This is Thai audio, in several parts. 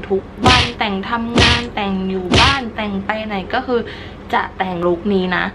ทุกวันแต่งทำงานแต่งอยู่บ้านแต่งไปไหนก็คือจะแต่งลุคนี้นะ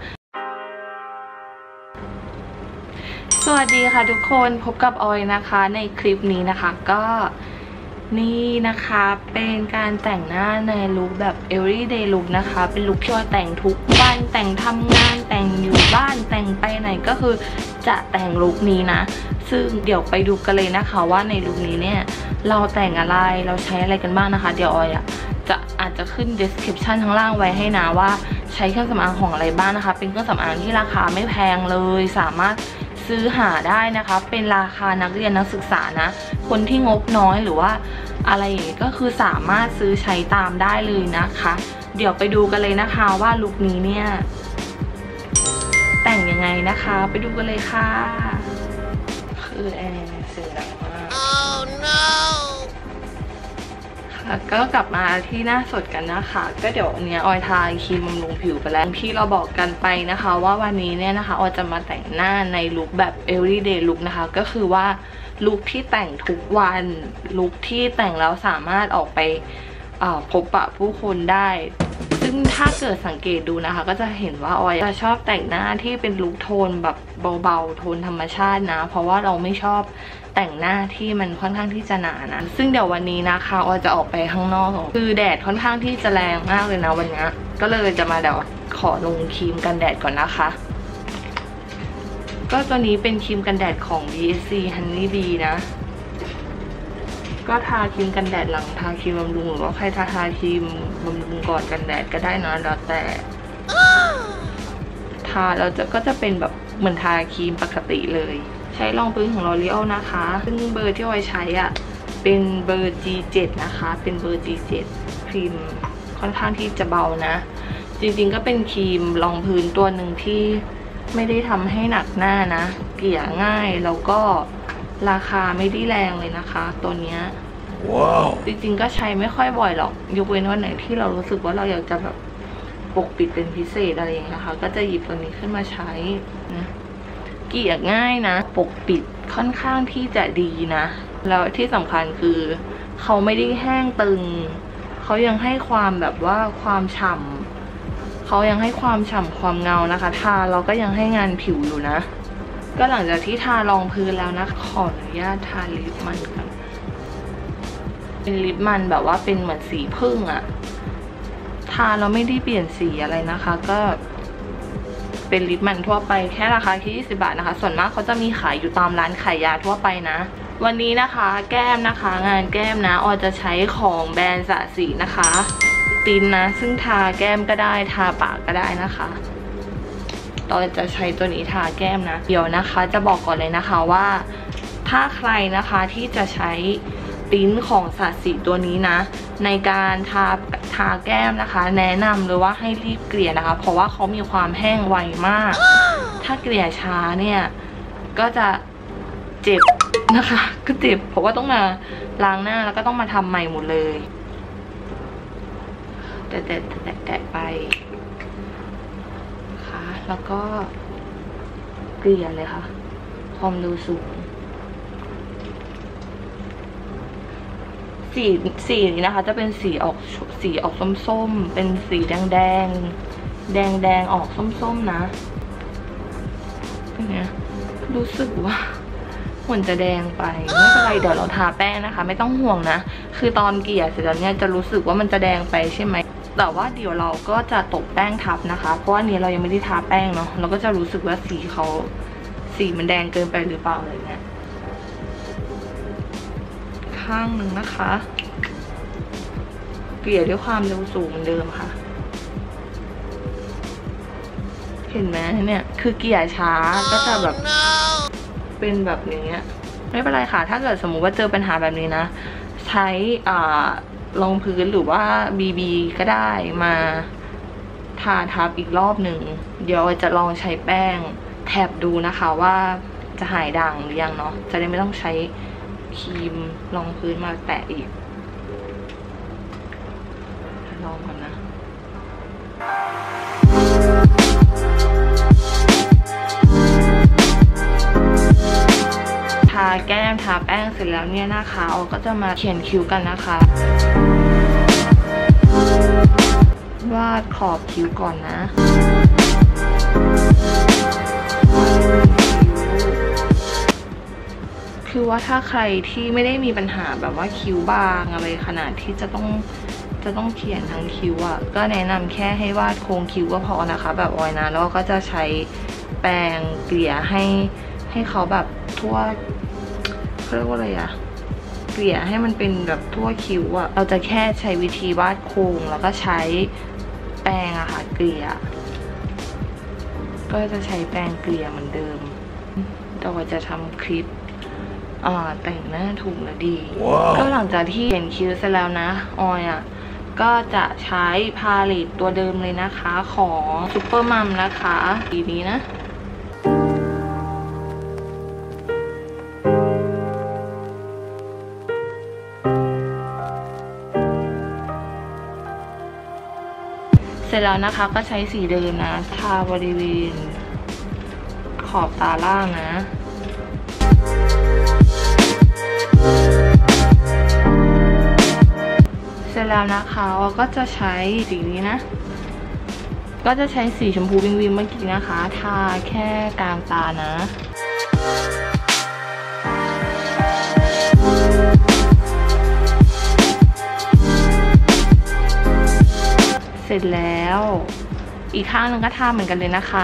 สวัสดีค่ะทุกคนพบกับออยนะคะในคลิปนี้นะคะก็นี่นะคะเป็นการแต่งหน้าในลุคแบบ everyday look นะคะเป็นลุคที่ออยแต่งทุกวันแต่งทำงานแต่งอยู่บ้านแต่งไปไหนก็คือจะแต่งลุคนี้นะซึ่งเดี๋ยวไปดูกันเลยนะคะว่าในลุคนี้เนี่ยเราแต่งอะไรเราใช้อะไรกันบ้างนะคะเดี๋ยวออยอาจจะขึ้น description ข้างล่างไว้ให้นะว่าใช้เครื่องสำอางของอะไรบ้างนะคะเป็นเครื่องสำอางที่ราคาไม่แพงเลยสามารถซื้อหาได้นะคะเป็นราคานักเรียนนักศึกษานะคนที่งบน้อยหรือว่าอะไรอย่างนี้ก็คือสามารถซื้อใช้ตามได้เลยนะคะเดี๋ยวไปดูกันเลยนะคะว่าลุคนี้เนี่ยแต่งยังไงนะคะไปดูกันเลยค่ะคือแอร์เสียงดังมาก oh, no. ค่ะก็กลับมาที่หน้าสดกันนะคะก็เดี๋ยวเนี้ยออยทาครีมบำรุงผิวไปแล้วที่เราบอกกันไปนะคะว่าวันนี้เนี่ยนะคะออยจะมาแต่งหน้าในลุคแบบ everyday look นะคะก็คือว่าลุคที่แต่งทุกวันลุคที่แต่งแล้วสามารถออกไปพบปะผู้คนได้ซึ่งถ้าเกิดสังเกตดูนะคะก็จะเห็นว่าออยจะชอบแต่งหน้าที่เป็นลุคโทนแบบเบาๆโทนธรรมชาตินะเพราะว่าเราไม่ชอบแต่งหน้าที่มันค่อนข้างที่จะหนานะซึ่งเดี๋ยววันนี้นะคะออยจะออกไปข้างนอกคือแดดค่อนข้างที่จะแรงมากเลยนะวันนี้ก็เลยจะมาเดี๋ยวขอลงครีมกันแดดก่อนนะคะก็ตัวนี้เป็นครีมกันแดดของ BSC Honey Bee นะก็ทาครีมกันแดดหลังทาครีมบำรุงหรือว่าใครทาครีมบำรุงก่อนกันแดดก็ได้นะแล้วแต่ทาแล้วก็จะเป็นแบบเหมือนทาครีมปกติเลยใช้รองพื้นของ L'Oreal นะคะซึ่งเบอร์ที่ออยใช้เป็นเบอร์ G7 นะคะเป็นเบอร์ G7 ครีมค่อนข้างที่จะเบานะจริงๆก็เป็นครีมรองพื้นตัวหนึ่งที่ไม่ได้ทำให้หนักหน้านะเกลี่ยง่ายแล้วก็ราคาไม่ได้แรงเลยนะคะตัวเนี้ยว้าวจริงๆก็ใช้ไม่ค่อยบ่อยหรอกยกเว้นวันไหนที่เรารู้สึกว่าเราอยากจะแบบปกปิดเป็นพิเศษอะไรอย่างเงี้ยนะคะก็จะหยิบตัวนี้ขึ้นมาใช้นะเกลี่ยง่ายนะปกปิดค่อนข้างที่จะดีนะแล้วที่สำคัญคือเขาไม่ได้แห้งตึงเขายังให้ความแบบว่าความฉ่ำเขายังให้ความฉ่ำความเงานะคะทาเราก็ยังให้งานผิวอยู่นะก็หลังจากที่ทารองพื้นแล้วนะขออนุญาตทาลิปมันกันเป็นลิปมันแบบว่าเป็นเหมือนสีผึ้งทาเราไม่ได้เปลี่ยนสีอะไรนะคะก็เป็นลิปมันทั่วไปแค่ราคาที่20 บาทนะคะส่วนมากเขาจะมีขายอยู่ตามร้านขายยาทั่วไปนะวันนี้นะคะแก้มนะคะงานแก้มนะออยจะใช้ของแบรนด์สะสีนะคะตินนะซึ่งทาแก้มก็ได้ทาปากก็ได้นะคะเราจะใช้ตัวนี้ทาแก้มนะเดี๋ยวนะคะจะบอกก่อนเลยนะคะว่าถ้าใครนะคะที่จะใช้ติ้นของสะสีตัวนี้นะในการทาแก้มนะคะแนะนำเลยว่าให้รีบเกลี่ยนะคะเพราะว่าเขามีความแห้งไวมากถ้าเกลี่ยช้าเนี่ยก็จะเจ็บนะคะก็เจ็บเพราะว่าต้องมาล้างหน้าแล้วก็ต้องมาทำใหม่หมดเลยแตะไปค่ะแล้วก็เกลี่ยเลยค่ะความเร็วสูงสีนี้นะคะจะเป็นสีออกส้มๆเป็นสีแดงออกส้มๆนะเนี่ยรู้สึกว่าเหมือนจะแดงไปไม่เป็นไรเดี๋ยวเราทาแป้งนะคะไม่ต้องห่วงนะคือตอนเกลี่ยเสร็จแล้วเนี่ยจะรู้สึกว่ามันจะแดงไปใช่ไหมแต่ว่าเดี๋ยวเราก็จะตบแป้งทับนะคะเพราะว่านี้เรายังไม่ได้ทาแป้งเนาะเราก็จะรู้สึกว่าสีมันแดงเกินไปหรือเปล่าอะไรเงี้ยข้างหนึ่งนะคะเกลี่ยด้วยความเร็วสูงเหมือนเดิมค่ะเห็นไหมเนี่ยคือเกลี่ยช้าก็จะแบบเป็นแบบนี้ไม่เป็นไรค่ะถ้าเกิดสมมุติว่าเจอปัญหาแบบนี้นะใช้รองพื้นหรือว่าBBก็ได้มาทาทับอีกรอบหนึ่งเดี๋ยวจะลองใช้แป้งแทบดูนะคะว่าจะหายด่างหรือยังเนาะจะได้ไม่ต้องใช้ครีมรองพื้นมาแตะอีกลองก่อนนะทาแก้มทาแป้งเสร็จแล้วเนี่ยนะคะเราก็จะมาเขียนคิ้วกันนะคะวาดขอบคิ้วก่อนนะคือว่าถ้าใครที่ไม่ได้มีปัญหาแบบว่าคิ้วบางอะไรขนาดที่จะต้องเขียนทั้งคิ้วอ่ะก็แนะนำแค่ให้วาดโครงคิ้วก็พอนะคะแบบออยนะแล้วก็จะใช้แปรงเกลี่ยให้เขาแบบทั่วเรียกว่าอะไรอะเกลี่ยให้มันเป็นแบบทั่วคิ้วอะเราจะแค่ใช้วิธีวาดโครงแล้วก็ใช้แปรงอะค่ะเกลี่ยก็จะใช้แปรงเกลี่ยเหมือนเดิมเราจะทำคลิปแต่งหน้าถูกและดี ก็หลังจากที่เขียนคิ้วเสร็จแล้วนะออยอะก็จะใช้พาเลตตัวเดิมเลยนะคะของซุปเปอร์มัมนะคะสีนี้นะเสร็จแล้วนะคะก็ใช้สีเดิมนะทาบริเวณขอบตาล่างนะเสร็จแล้วนะคะเราก็จะใช้สีนี้นะก็จะใช้สีชมพูวิงวิงเมื่อกี้นะคะทาแค่กลางตานะเสร็จแล้วอีกข้างหนึ่งก็ทาเหมือนกันเลยนะคะ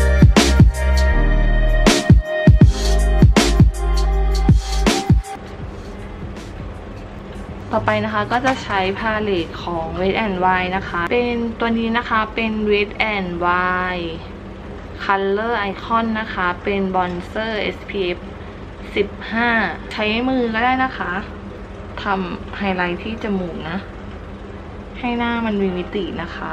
ต่อไปนะคะก็จะใช้พาเลตของ Wet n Wild นะคะเป็นตัวนี้นะคะเป็น Wet n Wild Color Icon นะคะเป็นบอนเซอร์ SPF 15 ใช้มือก็ได้นะคะทำไฮไลท์ที่จมูกนะให้หน้ามันมีมิตินะคะ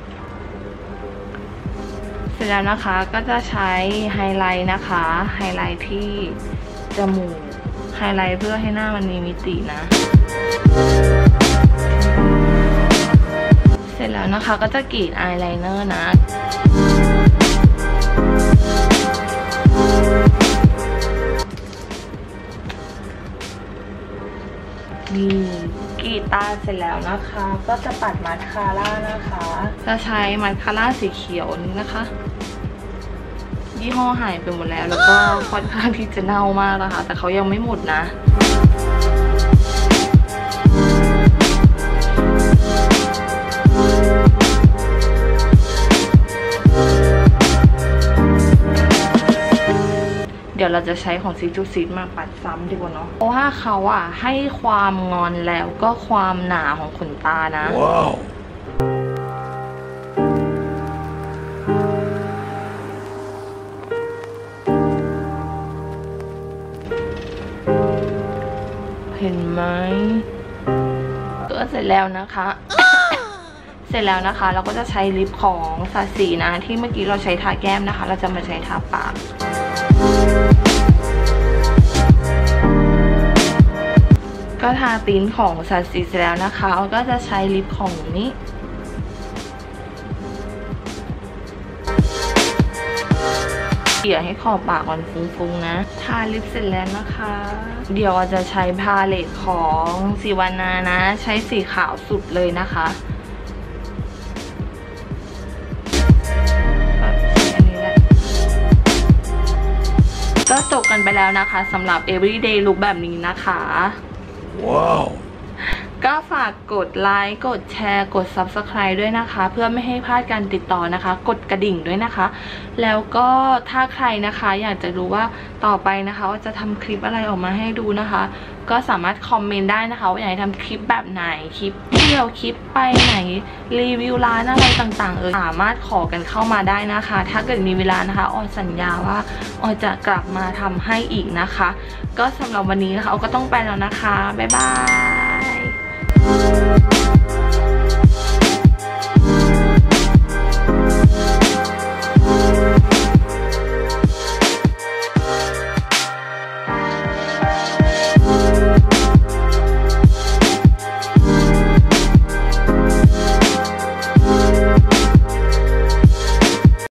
เสร็จแล้วนะคะก็จะใช้ไฮไลท์นะคะไฮไลท์ที่จมูกไฮไลท์เพื่อให้หน้ามันมีมิตินะเสร็จแล้วนะคะก็จะกรีดอายไลเนอร์นะนี่กรีดตาเสร็จแล้วนะคะก็จะปัดมาสคาร่านะคะจะใช้มาสคาร่าสีเขียวนี้นะคะยี่ห้อหายไปหมดแล้วแล้วก็ค่อนข้างที่จะเน่ามากนะคะแต่เขายังไม่หมดนะเดี๋ยวเราจะใช้ของซิจูซิดมาปัดซ้ำดีกว่าเนาะเพราะว่าเขาอะให้ความงอนแล้วก็ความหนาของขนตานะ wow. เห็นไหมก็เสร็จแล้วนะคะ เสร็จแล้วนะคะเราก็จะใช้ลิปของซาสีนะที่เมื่อกี้เราใช้ทาแก้มนะคะเราจะมาใช้ทาปากก็ทาติ้นของซาสีเสร็จแล้วนะคะเราก็จะใช้ลิปของนี้เกี่ยให้ขอบปากมันฟุ้งๆนะทาลิปเสร็จแล้วนะคะเดี๋ยวเราจะใช้พาเลตของสีวานานะใช้สีขาวสุดเลยนะคะก็จบกันไปแล้วนะคะสำหรับ everyday look แบบนี้นะคะว้าวก็ฝากกดไลค์กดแชร์กด subscribe ด้วยนะคะเพื่อไม่ให้พลาดการติดต่อนะคะกดกระดิ่งด้วยนะคะแล้วก็ถ้าใครนะคะอยากจะรู้ว่าต่อไปนะคะว่าจะทำคลิปอะไรออกมาให้ดูนะคะก็สามารถคอมเมนต์ได้นะคะว่าอยากให้ทำคลิปแบบไหนคลิปเที่ยวคลิปไปไหนรีวิวร้านอะไรต่างๆสามารถขอกันเข้ามาได้นะคะถ้าเกิดมีเวลานะคะออยสัญญาว่าออยจะกลับมาทำให้อีกนะคะก็สำหรับวันนี้นะคะออยก็ต้องไปแล้วนะคะบ๊ายบาย